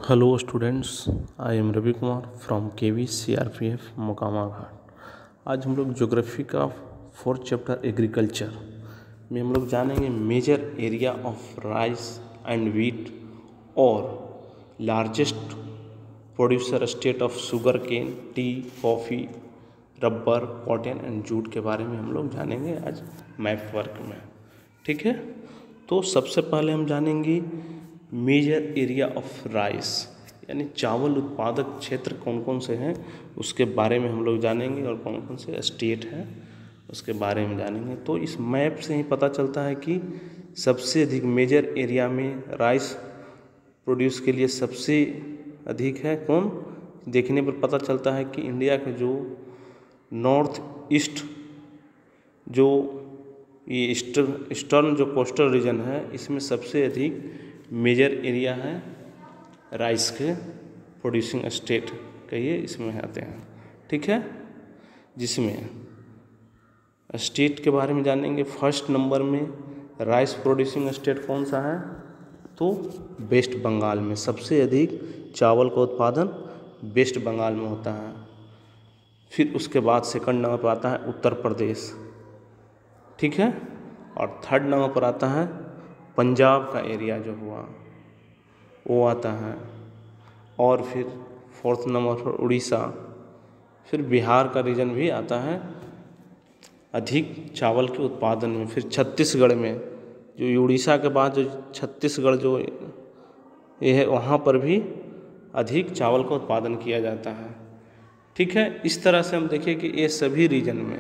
Hello students, I am Ravi Kumar from KV CRPF Mokama Ghat. आज हम लोग ज्योग्राफी का फोर्थ चैप्टर एग्रीकल्चर में हम लोग जानेंगे major area of rice and wheat और largest producer state of sugarcane, tea, coffee, rubber, cotton and jute के बारे में हम लोग जानेंगे आज मैप वर्क में। ठीक है, तो सबसे पहले हम जानेंगे मेजर एरिया ऑफ राइस यानी चावल उत्पादक क्षेत्र कौन कौन से हैं उसके बारे में हम लोग जानेंगे और कौन कौन से स्टेट हैं उसके बारे में जानेंगे। तो इस मैप से ही पता चलता है कि सबसे अधिक मेजर एरिया में राइस प्रोड्यूस के लिए सबसे अधिक है कौन। देखने पर पता चलता है कि इंडिया के जो नॉर्थ ईस्ट जो ये ईस्टर्न जो कोस्टल रीजन है इसमें सबसे अधिक मेजर एरिया है राइस के प्रोड्यूसिंग स्टेट कहिए इसमें आते हैं। ठीक है, जिसमें स्टेट के बारे में जानेंगे। फर्स्ट नंबर में राइस प्रोड्यूसिंग स्टेट कौन सा है, तो वेस्ट बंगाल में सबसे अधिक चावल का उत्पादन वेस्ट बंगाल में होता है। फिर उसके बाद सेकंड नंबर पर आता है उत्तर प्रदेश। ठीक है, और थर्ड नंबर पर आता है पंजाब का एरिया जो हुआ वो आता है, और फिर फोर्थ नंबर पर उड़ीसा, फिर बिहार का रीजन भी आता है अधिक चावल के उत्पादन में। फिर छत्तीसगढ़ में जो उड़ीसा के बाद जो छत्तीसगढ़ जो ये है वहाँ पर भी अधिक चावल का उत्पादन किया जाता है। ठीक है, इस तरह से हम देखें कि ये सभी रीजन में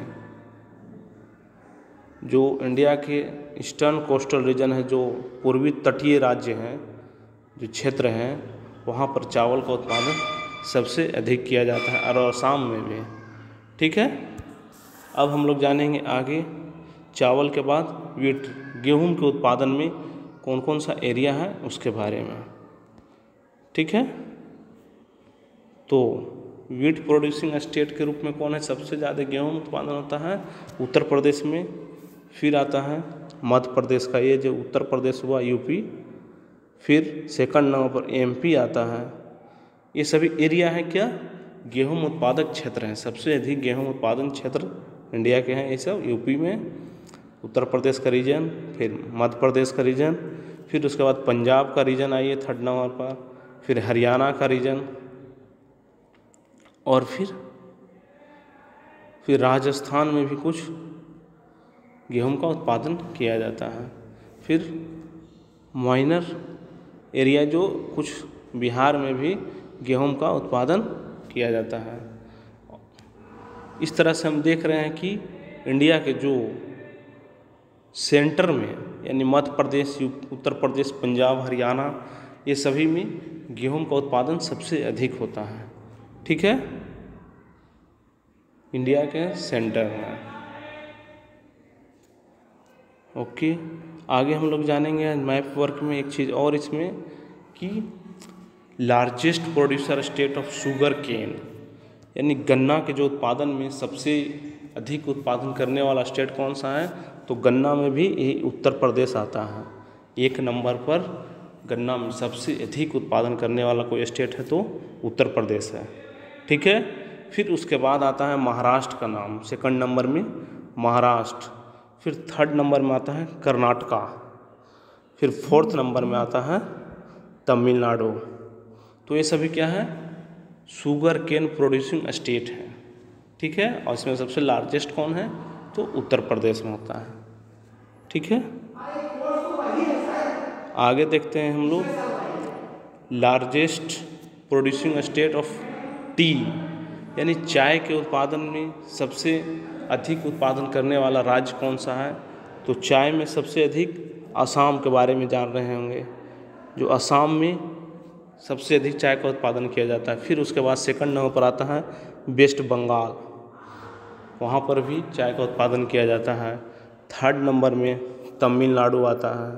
जो इंडिया के ईस्टर्न कोस्टल रीजन है, जो पूर्वी तटीय राज्य हैं, जो क्षेत्र हैं, वहाँ पर चावल का उत्पादन सबसे अधिक किया जाता है और असम में भी। ठीक है, अब हम लोग जानेंगे आगे चावल के बाद व्हीट गेहूं के उत्पादन में कौन कौन सा एरिया है उसके बारे में। ठीक है, तो व्हीट प्रोड्यूसिंग स्टेट के रूप में कौन है, सबसे ज़्यादा गेहूं उत्पादन होता है उत्तर प्रदेश में। फिर आता है मध्य प्रदेश का ये जो उत्तर प्रदेश हुआ यूपी, फिर सेकंड नंबर पर एमपी आता है। ये सभी एरिया है क्या, गेहूं उत्पादक क्षेत्र हैं। सबसे अधिक गेहूं उत्पादन क्षेत्र इंडिया के हैं ये सब यूपी में, उत्तर प्रदेश का रीजन, फिर मध्य प्रदेश का रीजन, फिर उसके बाद पंजाब का रीजन आइए थर्ड नंबर पर, फिर हरियाणा का रीजन, और फिर राजस्थान में भी कुछ गेहूं का उत्पादन किया जाता है। फिर माइनर एरिया जो कुछ बिहार में भी गेहूं का उत्पादन किया जाता है। इस तरह से हम देख रहे हैं कि इंडिया के जो सेंटर में यानी मध्य प्रदेश, उत्तर प्रदेश, पंजाब, हरियाणा, ये सभी में गेहूं का उत्पादन सबसे अधिक होता है। ठीक है, इंडिया के सेंटर में। ओके, आगे हम लोग जानेंगे मैप वर्क में एक चीज़ और इसमें कि largest producer state of sugarcane यानी गन्ना के जो उत्पादन में सबसे अधिक उत्पादन करने वाला स्टेट कौन सा है, तो गन्ना में भी यही उत्तर प्रदेश आता है। एक नंबर पर गन्ना में सबसे अधिक उत्पादन करने वाला कोई स्टेट है तो उत्तर प्रदेश है। ठीक है, फिर उसके बाद आता है महाराष्ट्र का नाम, सेकंड नंबर में महाराष्ट्र, फिर थर्ड नंबर में आता है कर्नाटका, फिर फोर्थ नंबर में आता है तमिलनाडु। तो ये सभी क्या है, शुगर केन प्रोड्यूसिंग स्टेट है। ठीक है, और इसमें सबसे लार्जेस्ट कौन है, तो उत्तर प्रदेश में होता है। ठीक है, आगे देखते हैं हम लोग largest producing state of tea यानी चाय के उत्पादन में सबसे अधिक उत्पादन करने वाला राज्य कौन सा है, तो चाय में सबसे अधिक असम के बारे में जान रहे होंगे, जो असम में सबसे अधिक चाय का उत्पादन किया जाता है। फिर उसके बाद सेकंड नंबर पर आता है वेस्ट बंगाल, वहाँ पर भी चाय का उत्पादन किया जाता है। थर्ड नंबर में तमिलनाडु आता है,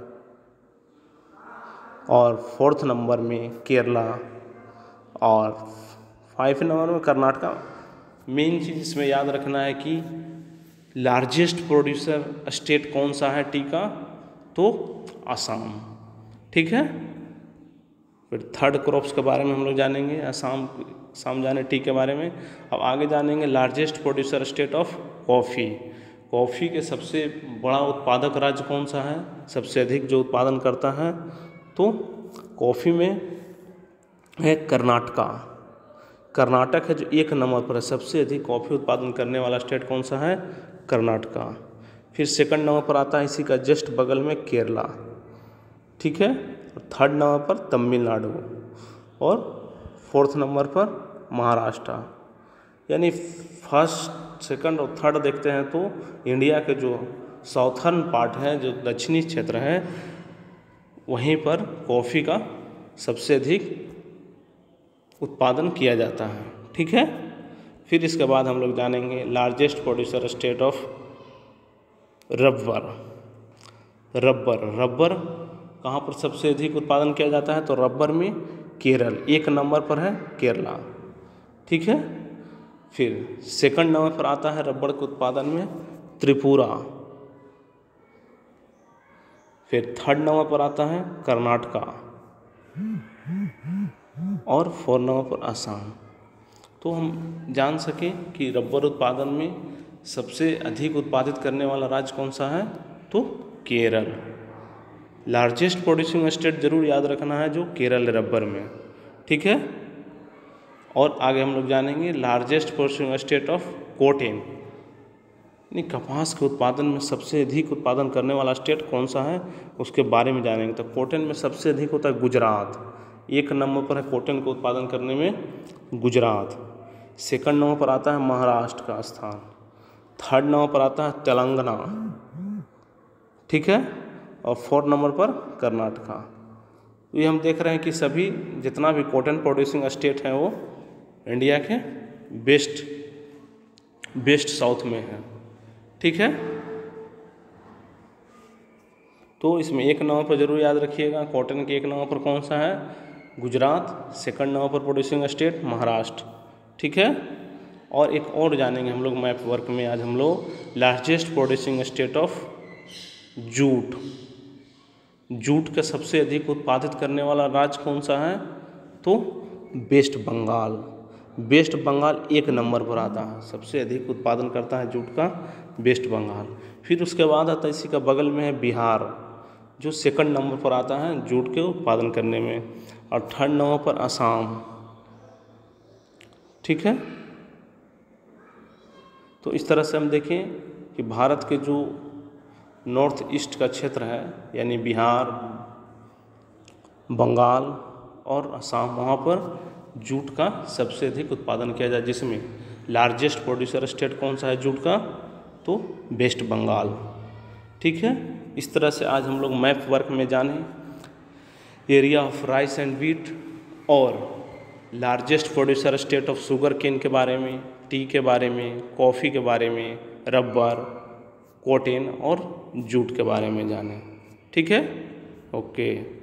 और फोर्थ नंबर में केरला, और फाइव नंबर में कर्नाटका। मेन चीज़ इसमें याद रखना है कि लार्जेस्ट प्रोड्यूसर स्टेट कौन सा है टी का, तो असम। ठीक है, फिर थर्ड क्रॉप्स के बारे में हम लोग जानेंगे, असम जाने टी के बारे में। अब आगे जानेंगे largest producer state of coffee. Coffee के सबसे बड़ा उत्पादक राज्य कौन सा है, सबसे अधिक जो उत्पादन करता है, तो कॉफ़ी में है कर्नाटका। कर्नाटक है जो 1 नंबर पर है, सबसे अधिक कॉफ़ी उत्पादन करने वाला स्टेट कौन सा है, कर्नाटका। फिर सेकंड नंबर पर आता है इसी का जस्ट बगल में केरला, ठीक है। और थर्ड नंबर पर तमिलनाडु और फोर्थ नंबर पर महाराष्ट्र। यानी फर्स्ट, सेकंड और थर्ड देखते हैं तो इंडिया के जो साउथर्न पार्ट है, जो दक्षिणी क्षेत्र है, वहीं पर कॉफ़ी का सबसे अधिक उत्पादन किया जाता है, ठीक है। फिर इसके बाद हम लोग जानेंगे largest producer state of rubber. Rubber कहाँ पर सबसे अधिक उत्पादन किया जाता है, तो रबर में केरल 1 नंबर पर है, केरला, ठीक है। फिर सेकंड नंबर पर आता है रबर के उत्पादन में त्रिपुरा। फिर थर्ड नंबर पर आता है कर्नाटका और 4 नंबर पर असम। तो हम जान सकें कि रबर उत्पादन में सबसे अधिक उत्पादित करने वाला राज्य कौन सा है, तो केरल। लार्जेस्ट प्रोड्यूसिंग स्टेट जरूर याद रखना है जो केरल है रबर में, ठीक है। और आगे हम लोग जानेंगे largest producing state of cotton, यानी कपास के उत्पादन में सबसे अधिक उत्पादन करने वाला स्टेट कौन सा है, उसके बारे में जानेंगे। तो कॉटन में सबसे अधिक होता है गुजरात, 1 नंबर पर है कॉटन को उत्पादन करने में गुजरात। सेकंड नंबर पर आता है महाराष्ट्र का स्थान, थर्ड नंबर पर आता है तेलंगाना, ठीक है, और 4 नंबर पर कर्नाटका। ये हम देख रहे हैं कि सभी जितना भी कॉटन प्रोड्यूसिंग स्टेट हैं वो इंडिया के बेस्ट साउथ में है, ठीक है। तो इसमें 1 नंबर पर जरूर याद रखिएगा, कॉटन के 1 नंबर पर कौन सा है, गुजरात। सेकंड नंबर पर प्रोड्यूसिंग स्टेट महाराष्ट्र, ठीक है। और एक और जानेंगे हम लोग मैप वर्क में आज हम लोग largest producing state of jute. Jute का सबसे अधिक उत्पादित करने वाला राज्य कौन सा है, तो West Bengal. West Bengal 1 number पर आता है, सबसे अधिक उत्पादन करता है जूट का वेस्ट बंगाल। फिर उसके बाद आता है इसी का बगल में है बिहार, जो सेकंड नंबर पर आता है जूट के उत्पादन करने में, और थर्ड नंबर पर असम, ठीक है। तो इस तरह से हम देखें कि भारत के जो नॉर्थ ईस्ट का क्षेत्र है, यानी बिहार, बंगाल और असम, वहाँ पर जूट का सबसे अधिक उत्पादन किया जाए, जिसमें लार्जेस्ट प्रोड्यूसर स्टेट कौन सा है जूट का, तो वेस्ट बंगाल, ठीक है। इस तरह से आज हम लोग मैप वर्क में जाने area of rice and wheat और largest producer state of sugarcane के बारे में, टी के बारे में, कॉफ़ी के बारे में, रबर, कॉटन और जूट के बारे में जाने, ठीक है। ओके।